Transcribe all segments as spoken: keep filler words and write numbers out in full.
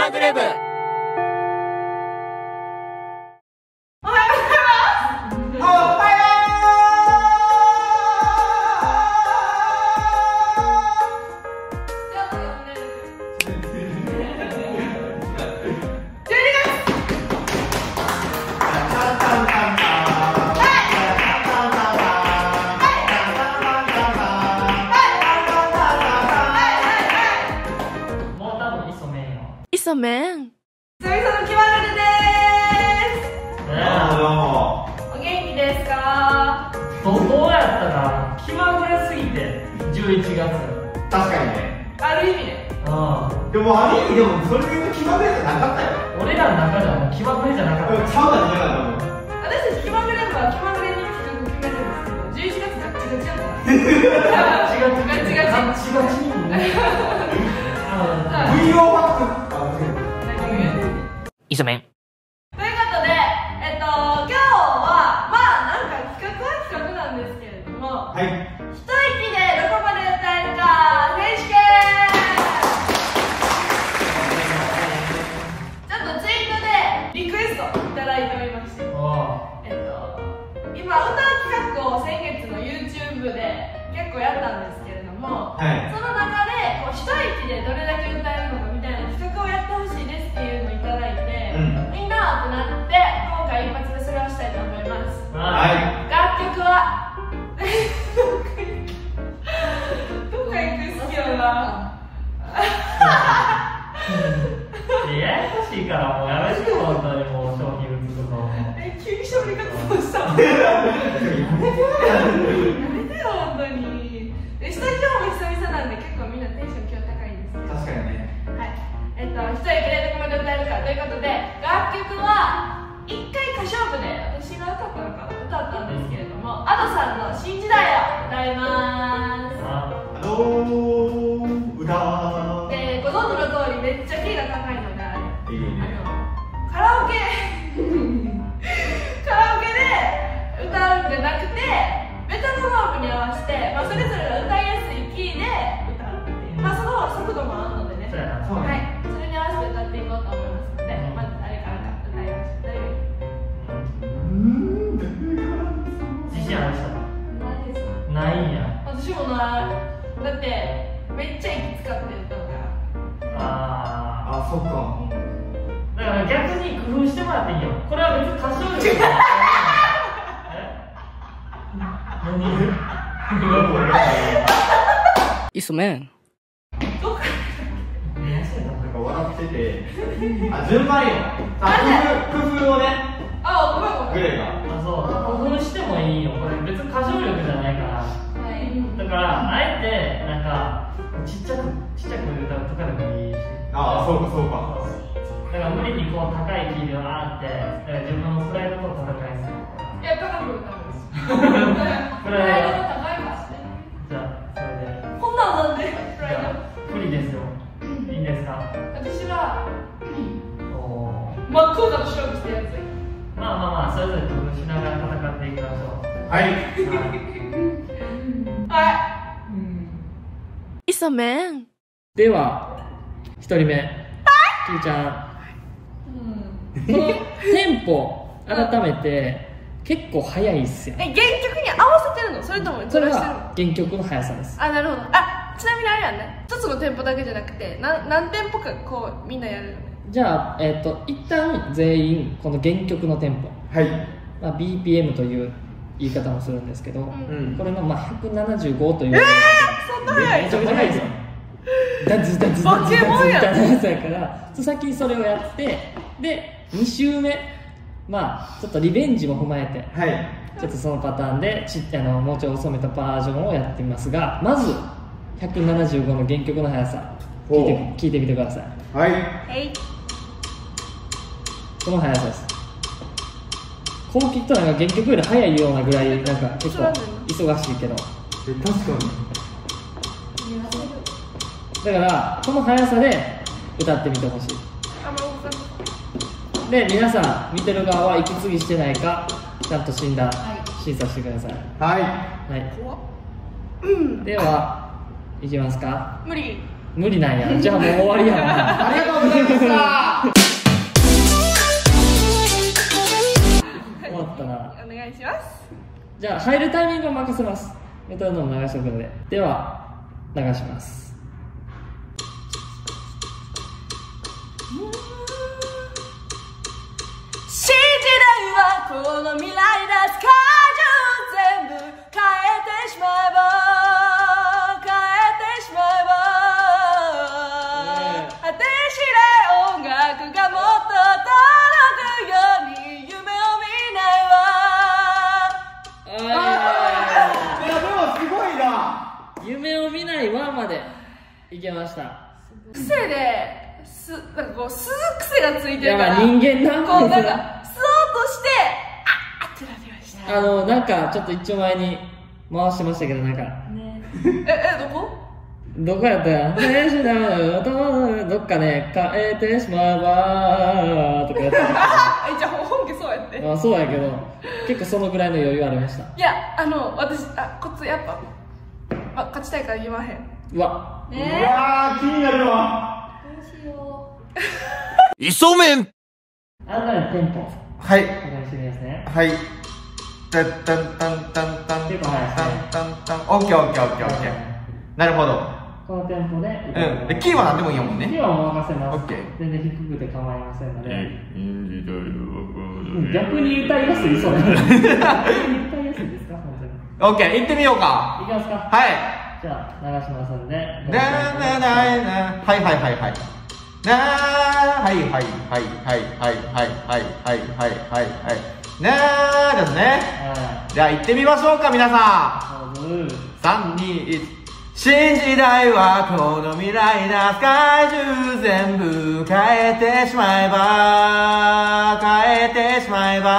まぐれ部。 イソメン。 久々の気まぐれでーす。 どうもどうも。 お元気ですか？ どうやったか気まぐれすぎてじゅういちがつ。 確かにね。 ある意味ね。 うん。 でもある意味でもそれで言うと気まぐれじゃなかったよ。 俺らの中ではもう気まぐれじゃなかった。 ちゃうかじゃなかったもん。 私たち気まぐれ部は気まぐれに企画決めるんですけど、じゅういちがつガッチガチやったガチガチガチガチガチガチにもね。 ブイオー バック。 イソメン。 ということで、えっと、今日はまあなんか企画は企画なんですけれども、 はい。 一息でどこまで歌えるか選手権。ちょっとツイートでリクエストいただいておりまして、えっと、今歌う企画を先月の YouTube で結構やったんですけれども、 はい。 その中でこう一息でどれだけ歌えるのかみたいな企画をやってほしいですっていうのをいただいて、うん、みんなってなって今回一発目それをしたいと思います。 はい。 楽曲はどっか行く好きよな。 ややこしいからもうやめてよ本当にもう商品売るとか。 え、急に勝利活動したの？やめてよ本当に。スタジオも久々なんで結構みんなテンション今日高いんですけど。 確かにね。 はい。えっと一息でどこまで歌えるかということで、楽曲はいっかい歌唱部で私が歌ったのかな歌ったんですけれども、Adoさんの新時代を歌います。 あのー、歌で、ご存知の通りめっちゃキーが高いので、あれ、 いいね。 あのカラオケカラオケで歌うんじゃなくてメトロノームに合わせて、まあ、それぞれが歌いやすいキーで歌うっていう、まあ、その速度もあるのでね、 そうはい、それに合わせて歌っていこうと思いますので、まず誰からか歌いましょう。誰がいい？ うーん、誰から自信ある人何ですか？ ないんや。 私もない。だってめっちゃ息使って歌うから。 ああ、そっか。 あだから逆に工夫してもらっていいよ。これは別に歌唱力じゃない。 イソメン。 どっかなんか笑ってて。あ、順番よ。あ、工夫、工夫をね。 あ、ごめんごめん。 グレが。 あ、そう工夫してもいいよ。これ別に歌唱力じゃないから。 はい。 だからあえてなんかちっちゃくちっちゃく歌うとかでもいいし。 ああ、そうかそうか。 だから無理にこう高いキーではあって、だから自分のプライドと戦いする。 いや、高く歌うんです。 プライド。 高いからね。 じゃあそれで。 こんなんなんでプライじゃあ不利ですよ。いいんですか？ ド。私はおー真っ向かと勝負したやつ。 まあまあまあそれぞれ工夫しながら戦っていきましょう。 はい。 はイソメン。 では一人目、キーちゃん。このテンポ改めて結構速いっすよ。 い。え、原曲に合わせてるの？それともそれずらしてるの？ は原曲の速さです。 あ、なるほど。あ、ちなみにあれやんね。一つのテンポだけじゃなくて、な何テンポかこうみんなやるよね。 じゃあ、えっと一旦全員この原曲のテンポ、 はい。 まあ、ビーピーエム という言い方もするんですけど、 うんうん。 これのまあひゃくななじゅうごという、 えー、そんな早いめっちゃ速いですよ。ダンズダンズダンズダンズみたいなやつやから、先にそれをやってでに周目、まあちょっとリベンジも踏まえて、 はい。 ちょっとそのパターンでちあのもうちょい遅めたバージョンをやってみますが、まずひゃくななじゅうごの原曲の速さ聞いて聞いてみてください。 はい。 えい。 この速さです。こうきっとなんか原曲より速いようなぐらいなんか結構忙しいけど、 え、確かに。 だからこの速さで歌ってみてほしい。 あ、もうで皆さん見てる側は息継ぎしてないかちゃんと診断、 はい審査してください。 はい。 はい、 怖っ。うん。 ではいきますか。 無理。 無理なんや。じゃあもう終わりやな。 ありがとうございました。 終わったな。 お願いします。 じゃあ入るタイミングを任せます。メトロノーム流しておくので。では流します。 新時代はこの未来だ。世界中全部変えてしまえば、変えてしまえば、果てしない音楽がもっと届くように夢を見ないわ。 いやでもすごいな。 夢を見ないわまでいけました。 癖ですなんかこう吸う癖がついていやるから、 まあ人間なんこうなんですよ。 か吸おうとしてあっってなりました。 あのなんかちょっと一丁前に回してましたけど、なんかね、ええどこ？ どこやったやん。天使だよどっかね変えてしまえばとかやってあえじゃあ本家そうやって。 あそうやけど結構そのぐらいの余裕ありました。 いやあの私あコツやっぱ、ま、勝ちたいから言わへん。 うわうねわー気になるわ。 どうしよ磯麺案内テンポはいお願いしてみますね。 はい。タンタンタンタンタン結構早いですねタンタンタン。オッケーオッケーオッケーオッケー。なるほど。 このテンポでうん。でキーは何でもいいやもんね。 キーはお任せます。 オッケー全然低くて構いませんので。 うん逆に歌いやすいそうね。逆に歌いやすいですか本当に。 オッケー行ってみようか。 いきますか。 はい。 じゃあ流しますんで。 なーなーなーなーはいはいはいはい。なーはいはいはいはいはいはいはいはいはいはいはい。なーですね。 はじゃあ行ってみましょうか皆さい。どうぞ。 ん。さんにいち。新時代はこの未来だ。世界中全部変えてしまえば、変えてしまえば。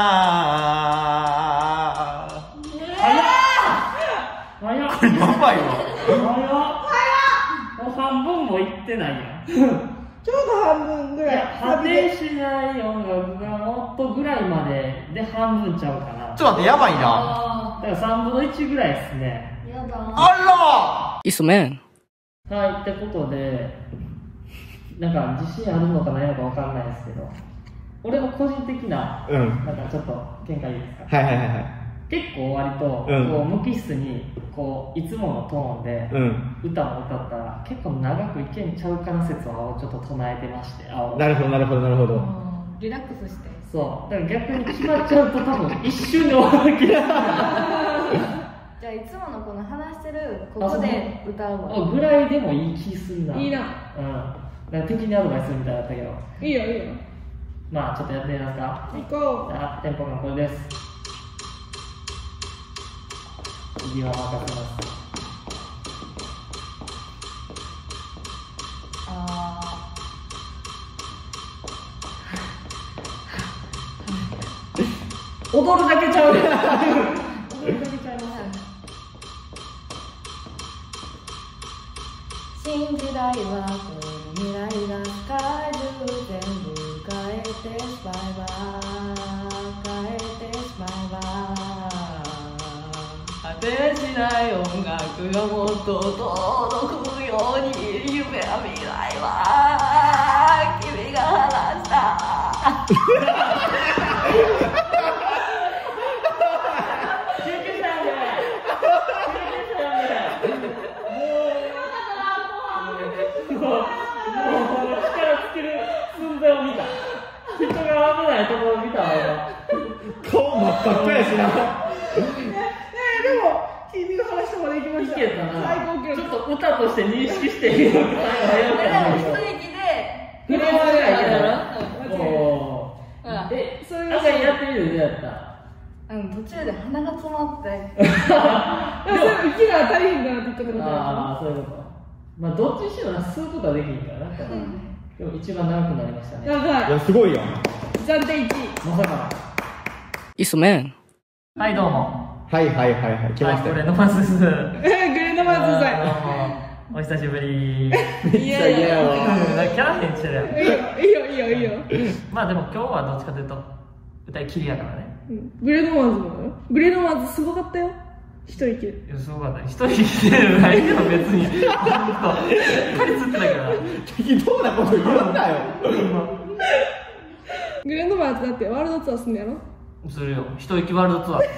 早っ早っこれやばいわ。 早っもう半分もいってないやん。 ちょうど半分ぐいや果てしない音楽がもっとぐらいまでで半分ちゃうかな。 ちょっと待って、やばいな。 あだからさんぶんのいちぐらいですね。 ーやだあイソメン。 はい、ってことで、なんか自信あるのかないのかわかんないですけど、俺の個人的な、 らうん。 なんかちょっと見解いいですか。 はいはいはいはい。 結構割と、 うんこう無機質にこういつものトーンでうん。 歌を歌ったら結構長くいけんちゃうかな説をちょっと唱えてまして、青なるほどなるほどなるほど。 リラックスして。 そうだから逆に決まっちゃうと多分一瞬で終わる気がじゃあいつものこの話してるここで歌うわ。 ぐらいでもいい気するな。 いいな。 うんなんか敵にアドバイスするみたいだったけど、 いいよいいよ。 まあちょっとやってみますか。 行こじゃあテンポがこれです。次は任せます。 あ踊るだけちゃうね。 ー踊りかけちゃいません。新時代はこの未来が世界中全部変えてしまえば、変えてしまえば。 果てしない音楽がもっと届くように夢は見ないわ。君が話した救急車やね。救急車やね。もう、もう力尽きる寸前を見た。人が危ないところを見たわ。 顔真っ赤っかやしな。 でも君が話したまで行きまいした。 けたな。 最高記録。 ちょっと歌として認識してみようかな。 でも一息でフレーズぐらいやうんろ。おー。え、 そういうあんたやってみるどうやったうん途中で鼻が詰まって。 でもそれ息が足りへんかなって言ったことだああ、そういうこと。まあ、どっちにしろな、吸うことはできんからな。でも一番長くなりましたね。 やばい。 いやすごいよ。 暫定いちい。 まさかイソメン。 の。はい、どうも。 はいはいはいはい来ましたはい、これよ。 のマスです。 グレードマンズさどうも。お久しぶり。 ん。 めっちゃ嫌やわ。 キャラ変してるやん。 いいよいいよいいよいいよ。 まあでも今日はどっちかというと、歌い切りやからね。 うんグレードマンズもよ。グレードマンズすごかったよ。 一息で。 いや、すごかったね。一息でないけど別に。ほんと、しっかり釣ってたから。 適当なこと言うんだよ。 グレンドバーってだってワールドツアーすんのやろ。 するよ。一息ワールドツアー。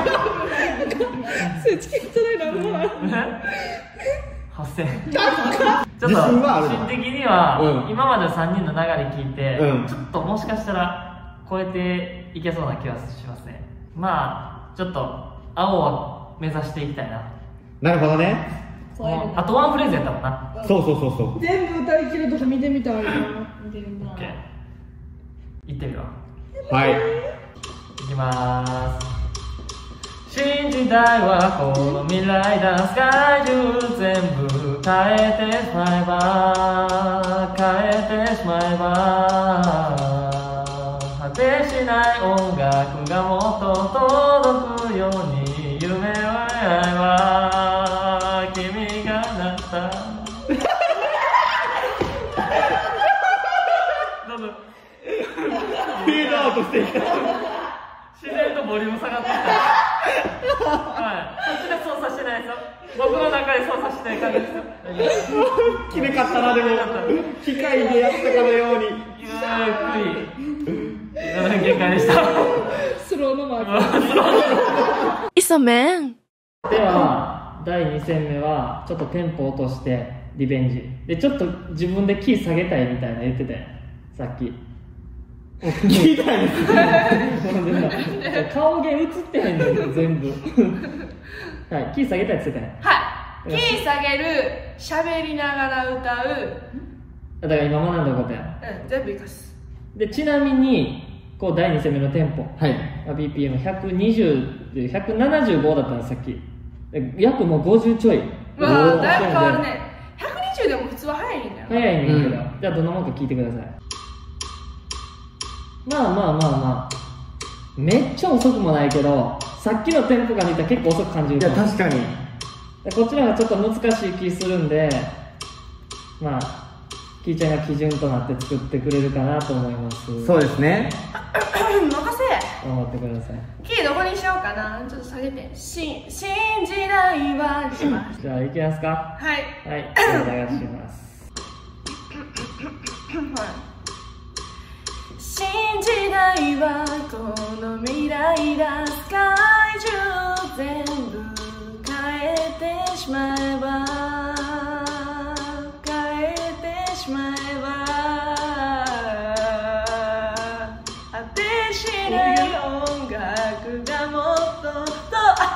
それチケット代なんぼなの。 はっせんえん。ちょっと、 自信はあるな心的には、 うん今までさんにんの流れ聞いて、 うんちょっともしかしたら超えていけそうな気はしますね。まあ、ちょっと、青を目指していきたいな。 なるほどね。 もうあとワンフレーズやったもんな。 そうそうそうそう。 全部歌い切るとか見てみたいな。 見てみたい。 オッケー。行ってみよう。 はい。 いきまーす。新時代はこの未来だ。世界中全部変えてしまえば、変えてしまえば、果てしない音楽がもっと届くように、夢を描いば君がなったどうぞ。 フェードアウトしてきた。 自然とボリューム下がってきた。はい。こっちで操作してないですよ。僕の中で操作してない感じですよ。 決めかったな、でも。機械でやったかのように。 ゆっくり。限界でした。 スローのマーク。 イソメン。 ではだいに戦目はちょっとテンポ落としてリベンジで、ちょっと自分でキー下げたいみたいな言ってたよさっき。 聞いたんです顔芸映ってへんねん全部。はい、キー下げたいって言ってたよ。 はい。キー下げる、喋りながら歌う。 だから今学んだことや。 うん、全部生かす。 でちなみにこうだいに戦目のテンポ、 はい。 ビーピーエムひゃくにじゅう でひゃくななじゅうごだったんですさっき。で約もうごじゅうちょい。 まあ、だいぶ変わるね。ひゃくにじゅうでも普通は早いんだよ。 早いねんけど、 うんじゃあどんなもんか聞いてください。まあまあまあまあめっちゃ遅くもないけど、さっきのテンポが見たら結構遅く感じるいや、 かも。 確かに。 でこちらがちょっと難しい気するんで、まあキーちゃんが基準となって作ってくれるかなと思います。 そうですね。 任せ。 頑張ってください。 キーどこにしようかな。ちょっと下げて。し、新時代はにします。 じゃあいきますか。 はい。 はい、お願いします。 新時代はこの未来だ。世界中全部変えてしまえば、変えてしまえば、果てしない音楽がもっとと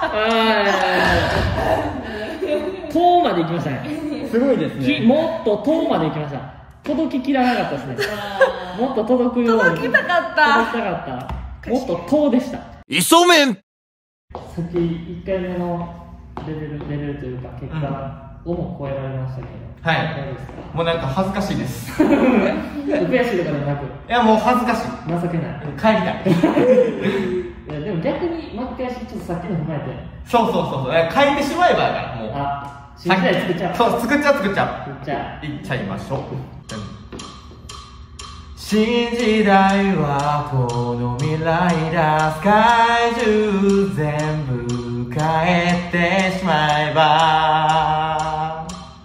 はい。遠まで行きましたね。 すごいですきね。 もっと遠まで行きました。届ききらなかったですね。もっと届くように。 届きたかった届きたかった。もっと遠でした。 イソメン。 さっきいっかいめのレベル、レベルというか結果をも超えられましたけど、 はいどうですか？ もうなんか恥ずかしいです。 悔しいとかでもなく、 いや、もう恥ずかしい。 情けない。 帰りたい。 いやでも逆に巻き返しちょっとさっきの踏まえて、 そうそうそうそう。変えてしまえばだから、もう。 あ、新時代作っちゃう。 そう、作っちゃう作っちゃ作っちゃう。いっちゃいましょう。新時代はこの未来だ。世界中全部変えてしまえば。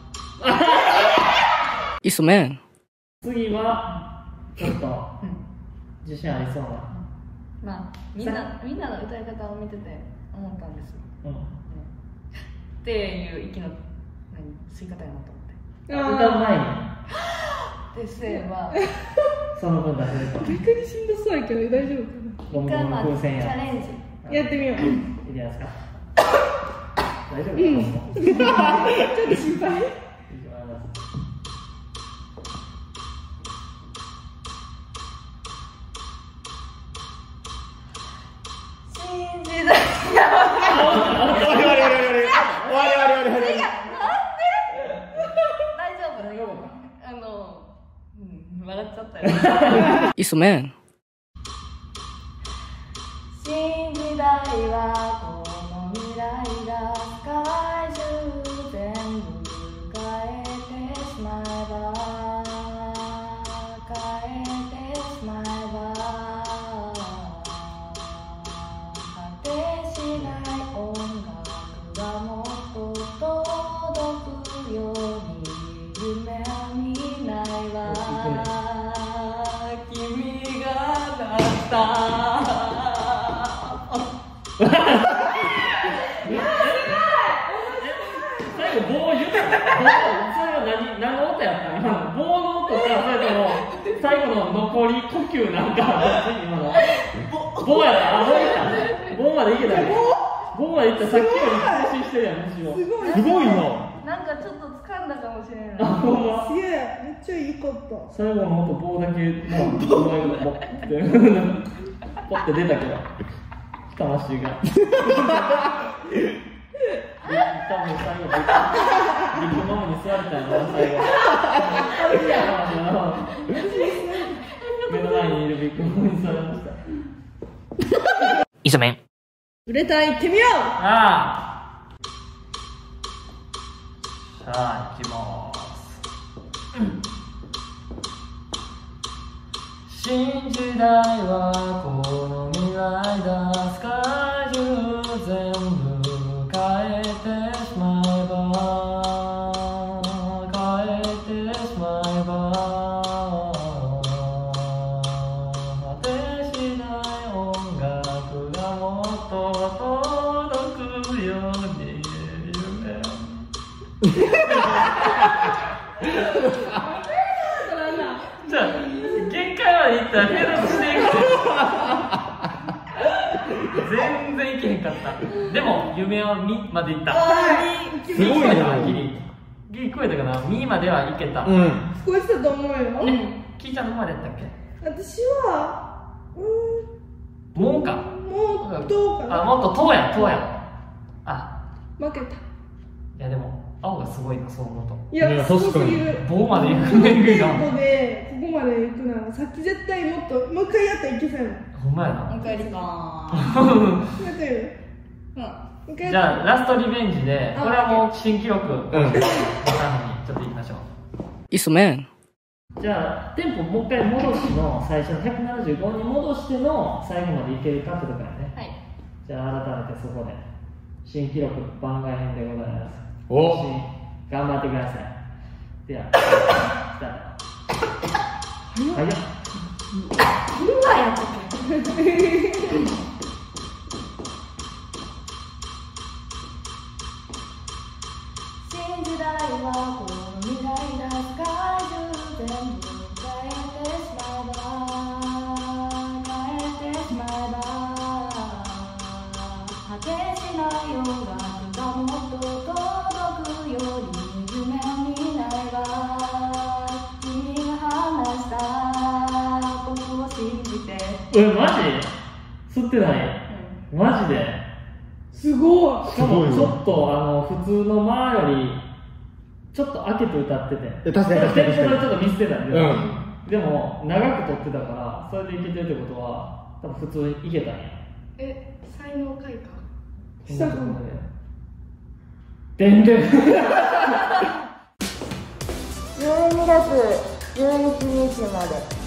イソメン。 う。次はちょっと自信ありそうな。 まあみんなみんなの歌い方を見てて思ったんですよ。 うん。 っていう息の何吸い方やなと思って。 歌う前にで、すればその分出せると。 逆にしんどそうやけど大丈夫ゴムゴム一回まあチ風船や。 ャレンジ。 かな。やってみよう。 いきますか。大丈夫？ うん。ちょっと心配。 いきます。 新時代やばい。 終わり終わり終わり終わり終わり終わり終わり終わり。 大丈夫大丈夫。あの、うん笑っちゃったよ。 イソメン。 新時代はこの未来が世界中全部変えてしまえば、変えてしまえば、果てしない音楽が最後棒言った棒、それは何、何の音やったの今の棒の音か、それとも最後の残り呼吸なんか、今の棒やった、あ、棒いった棒までいけたね。棒までいったらさっきより更新してるやん、むしろすごいな。 なんかちょっと掴んだかもしれない。 あ、ほんま。 すげえ、めっちゃいいかった。 最後の音棒だけもうお前がポッてポッて出たけど魂が多分最後ビッグマムに座りたいな最後目の前にいるビッグマムに座りましたイソメン。 売れたい行ってみよう。 ああ、さあ行きまーす、うん、新時代はこの未来だ、世界中全部変えてしまえば、変えてしまえば、果てしない音楽がもっと届くように夢じゃあ限界までいったらフェードアウトしていく全然いけへんかった。でも夢はみまでいった。 すごいな。 ギリギリ食えたかな。みまではいけた。 うん。 少しだと思うよ。 キーちゃんのまでやったっけ。 私は、うもうか。 ーん、もうどうかな。 あ、もっととうやとうや。あ、 負けた。 いやでも青がすごいな、そう思うと。 いや、 いやすごすぎ確る。 棒までいくこのねんテンポでここまで行くなら、さっき絶対もっともう一回やったらいけそうやもん。 ほんまやな。 もう一回やりまやってみる。 ーもう一回じやっゃあラストリベンジで、これはもう新記録、 うんボタンにちょっといきましょう。 イソメン。 じゃあテンポもう一回戻しの最初のひゃくななじゅうごに戻しての最後までいけるかってとこやね。 はい。 じゃあ改めてそこで新記録番外編でございます。 お新頑張ってください。ではスタート。早っ。 今やったっけ。新時代はこの未来だ、世界中全部変えてしまえば、変えてしまえば、果てしない音楽がもっと届くように夢を見ないが、君が話した僕を信じて。 え、マジ吸ってない、マジで。 すごい。 しかもちょっとあの普通の前よりちょっと開けて歌ってて、 え確かに確かに確かにテンポがちょっとミスってたんで、 うんでも長く撮ってたからそれでいけてるってことは多分普通にいけたんや。 え、才能開花。 したかも。 でんでんじゅうにがつじゅういちにちまで